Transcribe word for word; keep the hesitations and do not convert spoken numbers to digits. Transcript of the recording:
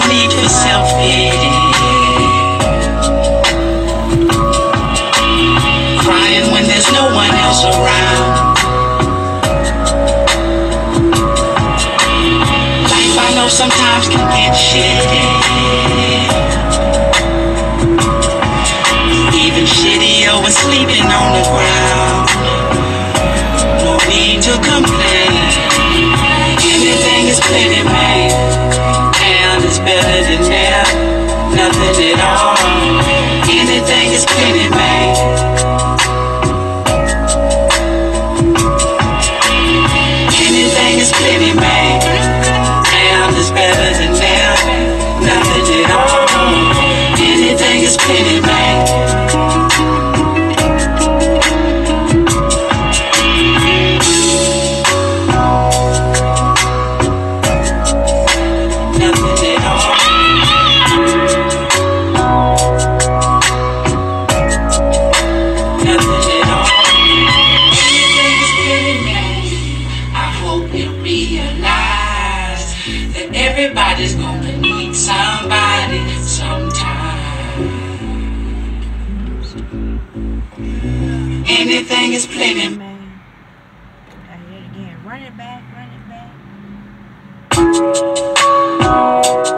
need for self-pity. Crying when there's no one else around. Life I know sometimes can get shitty. Even shittier when sleeping on the ground. No need to complain. Anything is plenty, man. And it's better than that. Nothing at all. Anything is plenty, man. Anything is plenty, man. And it's better than that. Nothing at all. Anything is plenty, man. Everybody's gonna need somebody sometime. Anything is plenty. Man, I hear it again. Run it back, run it back.